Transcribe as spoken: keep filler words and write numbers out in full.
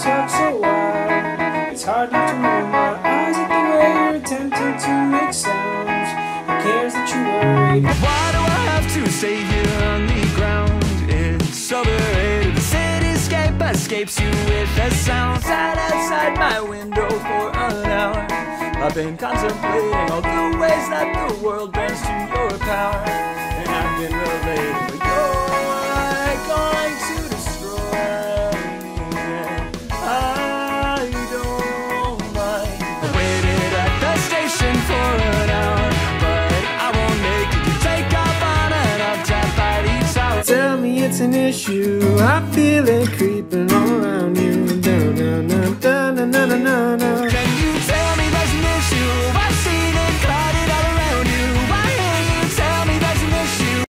talk so wild. It's hard not to roll my eyes at the way you're attempting to make sounds. Who cares that you're worried? Why do I have to stay here on the ground? It's overrated. The cityscape escapes you with a sound. Sat outside my window for an hour. I've been contemplating all the ways that the world bends to your power, and I've been relating, but you're going to destroy me, and I don't mind. I waited at the station for an hour, but I won't make it. You take off on an up-tap by each hour. Tell me it's an issue, I feel it creeping all around you. Down, down, down, down, down, down, down, down.